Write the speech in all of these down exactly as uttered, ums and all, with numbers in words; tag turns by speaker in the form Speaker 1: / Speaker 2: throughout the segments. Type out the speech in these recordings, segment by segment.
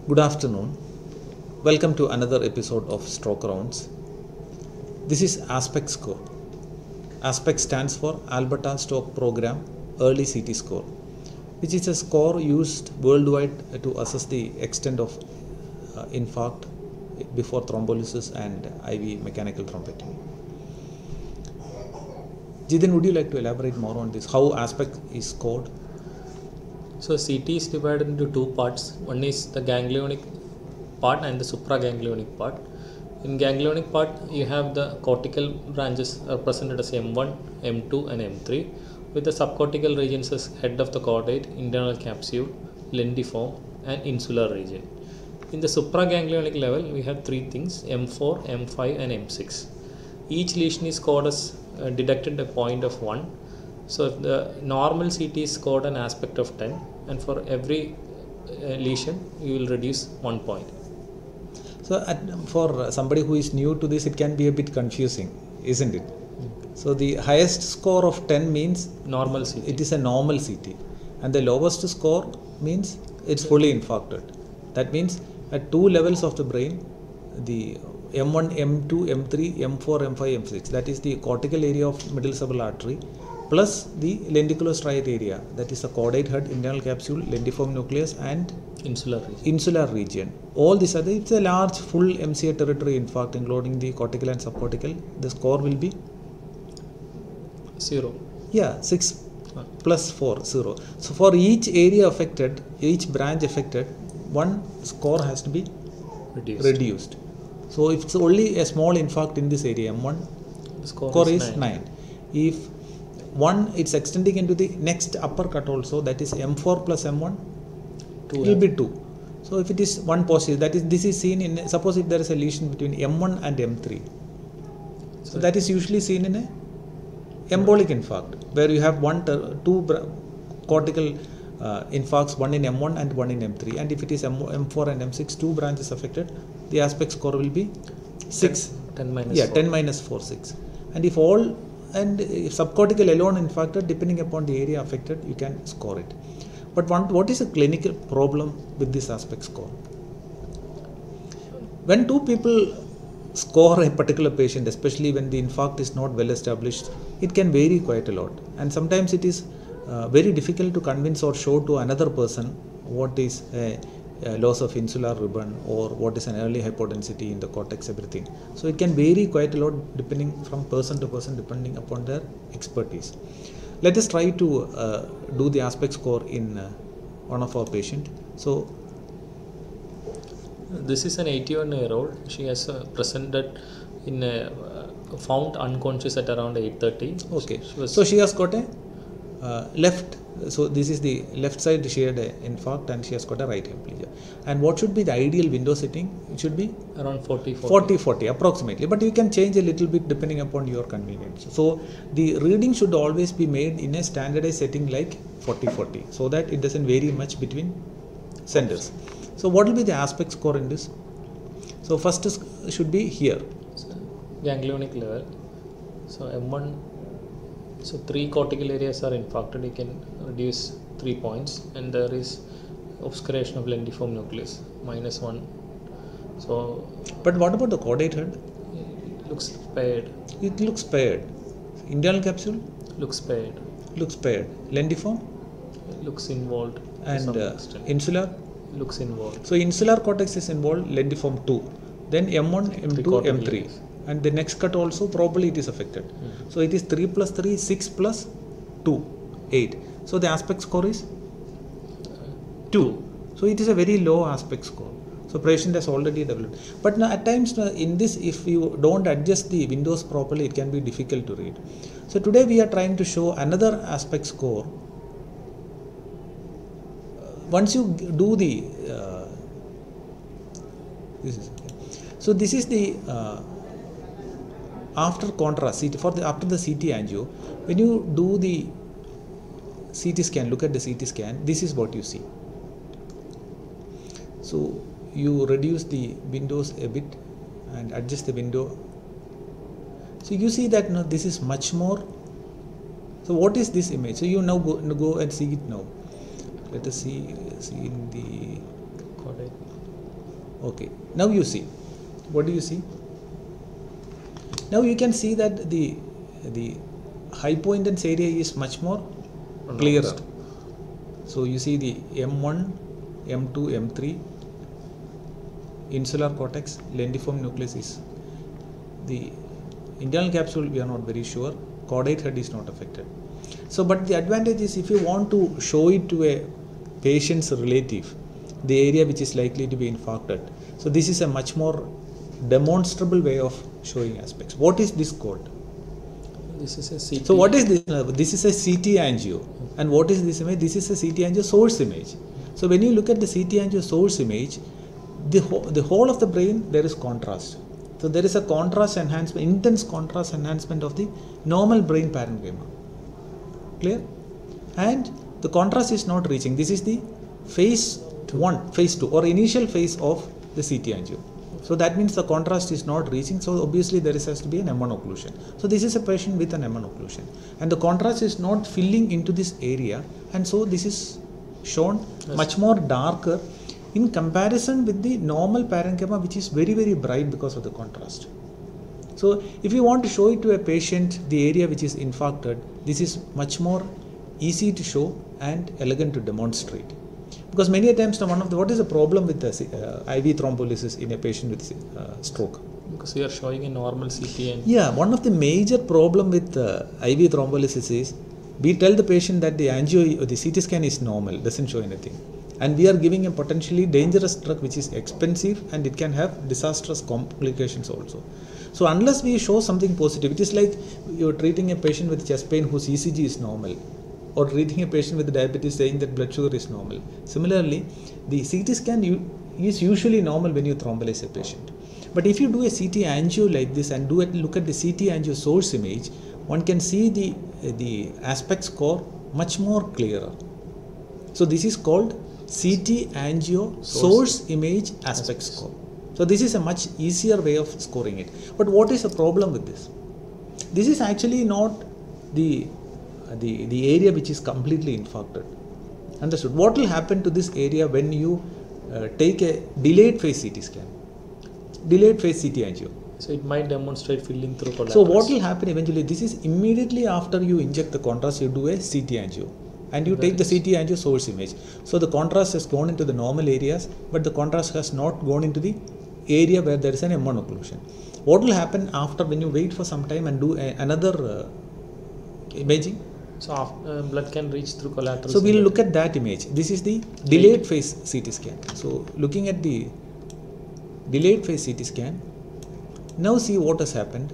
Speaker 1: Good afternoon. Welcome to another episode of Stroke Rounds. This is Aspect Score. Aspect stands for Alberta Stroke Program Early C T Score, which is a score used worldwide to assess the extent of uh, infarct before thrombolysis and I V mechanical thrombectomy. Jiten, would you like to elaborate more on this? How Aspect is scored?
Speaker 2: So C T is divided into two parts. One is the ganglionic part and the supraganglionic part. In ganglionic part, you have the cortical branches represented as M one, M two and M three, with the subcortical regions as head of the caudate, internal capsule, lendiform and insular region. In the supraganglionic level, we have three things: M four, M five and M six. Each lesion is scored as uh, detected a point of one. So if the normal C T is scored an aspect of ten, and for every uh, lesion you will reduce one point.
Speaker 1: So at, for somebody who is new to this, it can be a bit confusing, isn't it? Mm. So the highest score of ten means
Speaker 2: normal C T.
Speaker 1: It is a normal C T, and the lowest score means it's fully infarcted. That means at two levels of the brain, the M one, M two, M three, M four, M five, M six, that is the cortical area of middle cerebral artery, plus the lenticulostriate area, that is the caudate head, internal capsule, lendiform nucleus and
Speaker 2: insular region.
Speaker 1: insular region. All these are the, it's a large full M C A territory infarct including the cortical and subcortical. The score will be
Speaker 2: zero.
Speaker 1: Yeah, six uh. plus four, zero. So for each area affected, each branch affected, one score has to be
Speaker 2: reduced.
Speaker 1: reduced. So if it's only a small infarct in this area, M one,
Speaker 2: the score,
Speaker 1: score
Speaker 2: is,
Speaker 1: is
Speaker 2: nine.
Speaker 1: nine. If one, it's extending into the next upper cut also, that is M four plus M one,
Speaker 2: two
Speaker 1: it will be two. So if it is one positive, that is, this is seen in, suppose if there is a lesion between M one and M three. So, so that is usually seen in a embolic infarct, where you have one, two cortical uh, infarcts, one in M one and one in M three. And if it is M four and M six, two branches affected, the aspect score will be six.
Speaker 2: ten, ten minus
Speaker 1: yeah,
Speaker 2: four.
Speaker 1: ten minus four, six. And if all, and if subcortical alone infarcted, depending upon the area affected, you can score it. But one, what is a clinical problem with this aspect score? When two people score a particular patient, especially when the infarct is not well established, it can vary quite a lot. And sometimes it is uh, very difficult to convince or show to another person what is a, a loss of insular ribbon or what is an early hypodensity in the cortex, everything. So it can vary quite a lot depending from person to person, depending upon their expertise. Let us try to uh, do the aspect score in uh, one of our patient. So
Speaker 2: this is an eighty-one year old. She has uh, presented in a, uh, found unconscious at around eight thirty.
Speaker 1: Okay.
Speaker 2: She was
Speaker 1: so she has got a uh, left. So this is the left side. She had an infarct and she has got a right hemiplegia. And what should be the ideal window setting? It should be
Speaker 2: around forty, forty.
Speaker 1: forty, forty approximately. But you can change a little bit depending upon your convenience. So the reading should always be made in a standardized setting like forty, forty, so that it doesn't vary much between centers. So what will be the aspect score in this? So first is, should be here.
Speaker 2: So, ganglionic level. So M one. So three cortical areas are infarcted. You can reduce three points, and there is obscuration of lendiform nucleus minus one. So,
Speaker 1: but what about the caudate head?
Speaker 2: It looks paired.
Speaker 1: It looks paired. Internal capsule
Speaker 2: looks paired.
Speaker 1: Looks paired. Lendiform
Speaker 2: it looks involved.
Speaker 1: And uh, insular
Speaker 2: looks involved.
Speaker 1: So insular cortex is involved. Lendiform two. Then M one, M two, M three. Areas. And the next cut also probably it is affected. Mm-hmm. So it is three plus three, six plus two, eight. So the aspect score is two. So it is a very low aspect score. So patient has already developed. But now at times in this, if you don't adjust the windows properly, it can be difficult to read. So today we are trying to show another aspect score. Once you do the uh, this is so this is the uh, after contrast C T, for the after the C T angio, when you do the C T scan, look at the C T scan, this is what you see. So you reduce the windows a bit and adjust the window. So you see that now this is much more. So what is this image? So you now go, go and see it now. Let us see, see in the
Speaker 2: caudate.
Speaker 1: Okay, now you see, what do you see? Now you can see that the the hypointence area is much more clearer. So you see the M one, M two, M three, insular cortex, lentiform nucleus is the internal capsule, we are not very sure. Caudate head is not affected. So, but the advantage is if you want to show it to a patient's relative, the area which is likely to be infarcted. So, this is a much more demonstrable way of showing aspects. What is this called?
Speaker 2: This is a C T.
Speaker 1: So, what is this? Uh, this is a C T angio. And what is this image? This is a C T angio source image. So, when you look at the C T angio source image, the, ho the whole of the brain, there is contrast. So, there is a contrast enhancement, intense contrast enhancement of the normal brain parenchyma. Clear? And the contrast is not reaching. This is the phase one, phase two, or initial phase of the C T angio. So that means the contrast is not reaching. So obviously there is, has to be an M one occlusion. So this is a patient with an M one occlusion, and the contrast is not filling into this area, and so this is shown yes. much more darker in comparison with the normal parenchyma, which is very very bright because of the contrast. So if you want to show it to a patient, the area which is infarcted, this is much more easy to show and elegant to demonstrate. Because many a times, one of the, what is the problem with the uh, I V thrombolysis in a patient with uh, stroke?
Speaker 2: Because we are showing a normal C T. And
Speaker 1: yeah, one of the major problem with uh, I V thrombolysis is we tell the patient that the angio, the C T scan is normal, doesn't show anything, and we are giving a potentially dangerous drug which is expensive and it can have disastrous complications also. So unless we show something positive, it is like you are treating a patient with chest pain whose E C G is normal, or treating a patient with diabetes saying that blood sugar is normal. Similarly, the C T scan is usually normal when you thrombolyze a patient. But if you do a C T angio like this and do it, look at the C T angio source image, one can see the, the aspect score much more clearer. So this is called C T angio source, source image aspect score. So this is a much easier way of scoring it. But what is the problem with this? This is actually not the The, the area which is completely infarcted. Understood? What will happen to this area when you uh, take a delayed phase C T scan? Delayed phase C T angio.
Speaker 2: So it might demonstrate filling through collaterals.
Speaker 1: So what will happen eventually? This is immediately after you inject the contrast, you do a C T angio. And you that take the C T angio source image. So the contrast has gone into the normal areas, but the contrast has not gone into the area where there is an M one occlusion. What will happen after when you wait for some time and do a, another uh, imaging?
Speaker 2: So after, uh, blood can reach through collaterals.
Speaker 1: So we will look at that image. This is the delayed phase C T scan. So looking at the delayed phase C T scan, now see what has happened.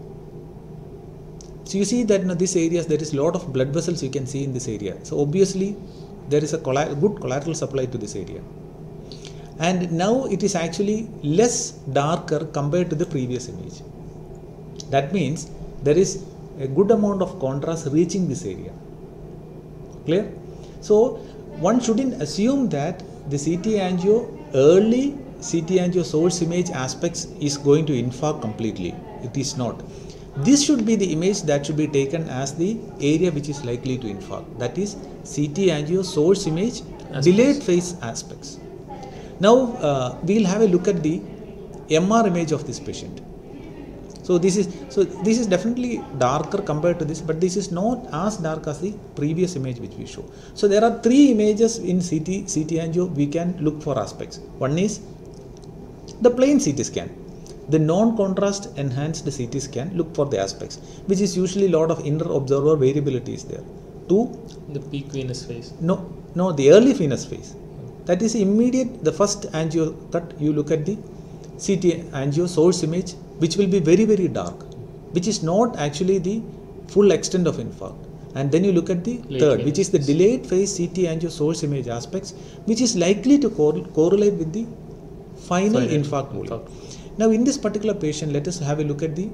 Speaker 1: So you see that in this area there is a lot of blood vessels you can see in this area. So obviously there is a good collateral supply to this area. And now it is actually less darker compared to the previous image. That means there is a good amount of contrast reaching this area. Clear? So one shouldn't assume that the C T angio, early C T angio source image aspects is going to infarct completely. It is not. This should be the image that should be taken as the area which is likely to infarct. That is C T angio source image aspects. Delayed phase aspects. Now uh, we will have a look at the M R image of this patient. So this is so this is definitely darker compared to this, but this is not as dark as the previous image which we show. So there are three images in C T C T angio we can look for aspects. One is the plain C T scan. The non-contrast enhanced C T scan, look for the aspects, which is usually a lot of inner observer variability is there. Two,
Speaker 2: the peak venous phase.
Speaker 1: No, no, the early venous phase. That is immediate. The first angio cut, you look at the C T angio source image, which will be very very dark, which is not actually the full extent of infarct. And then you look at the Late third, which is the delayed phase C T angio source image aspects, which is likely to cor correlate with the final, final infarct volume. Now in this particular patient, let us have a look at the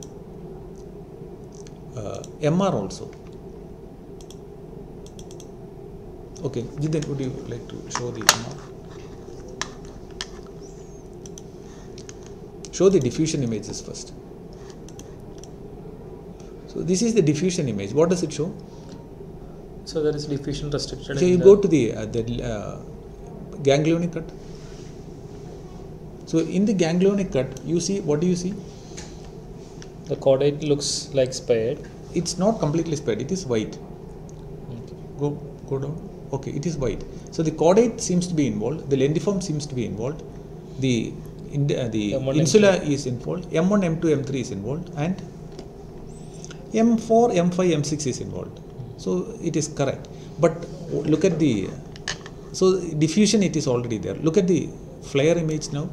Speaker 1: uh, M R also. Okay, Jiten, would you like to show the M R? Show the diffusion images first. So this is the diffusion image. What does it show?
Speaker 2: So there is diffusion restricted.
Speaker 1: So you go to the, uh, the uh, ganglionic cut. So in the ganglionic cut, you see, what do you see?
Speaker 2: The caudate looks like spared.
Speaker 1: It's not completely spread, it is white.
Speaker 2: Okay.
Speaker 1: Go, go down. Okay, it is white. So the caudate seems to be involved, the lendiform seems to be involved, the, in the, uh, the
Speaker 2: M one,
Speaker 1: insula
Speaker 2: M two.
Speaker 1: is involved, M one, M two, M three is involved, and M four, M five, M six is involved. So it is correct. But look at the, so diffusion, it is already there. Look at the flare image now.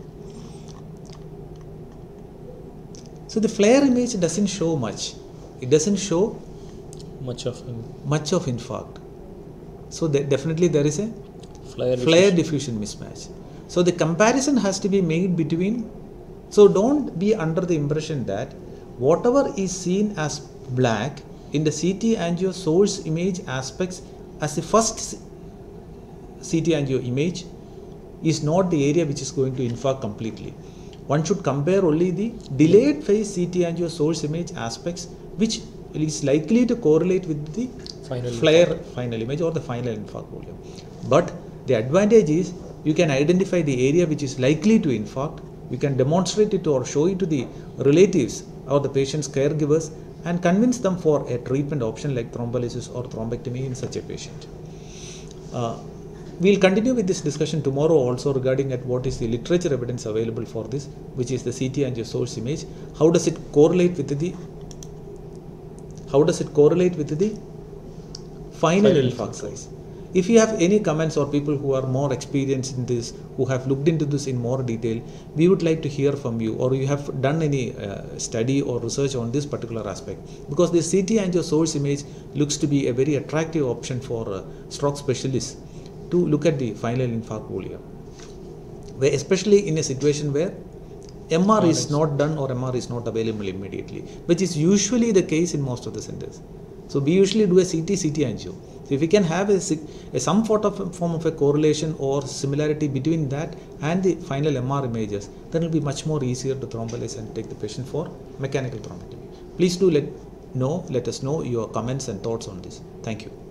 Speaker 1: So the flare image doesn't show much. It doesn't show
Speaker 2: Much of him.
Speaker 1: much of infarct. So that definitely there is a
Speaker 2: Flare,
Speaker 1: flare
Speaker 2: diffusion.
Speaker 1: diffusion mismatch. So the comparison has to be made between, so don't be under the impression that whatever is seen as black in the C T angio source image aspects as the first C T angio image is not the area which is going to infarct completely. One should compare only the delayed phase C T angio source image aspects which is likely to correlate with the
Speaker 2: Final
Speaker 1: flare
Speaker 2: infarct.
Speaker 1: final image or the final infarct volume. But the advantage is you can identify the area which is likely to infarct, you can demonstrate it or show it to the relatives or the patient's caregivers and convince them for a treatment option like thrombolysis or thrombectomy in such a patient. Uh, we'll continue with this discussion tomorrow also regarding at what is the literature evidence available for this, which is the C T angio source image. How does it correlate with the how does it correlate with the final,
Speaker 2: Final
Speaker 1: infarct size? If you have any comments or people who are more experienced in this, who have looked into this in more detail, we would like to hear from you, or you have done any uh, study or research on this particular aspect, because the C T angio source image looks to be a very attractive option for uh, stroke specialists to look at the final infarct volume, where especially in a situation where M R is not done or M R is not available immediately, which is usually the case in most of the centers. So we usually do a C T C T angio. So if we can have a, a some sort of form of a correlation or similarity between that and the final M R images, then it will be much more easier to thrombolyze and take the patient for mechanical thrombectomy. Please do let know, let us know your comments and thoughts on this. Thank you.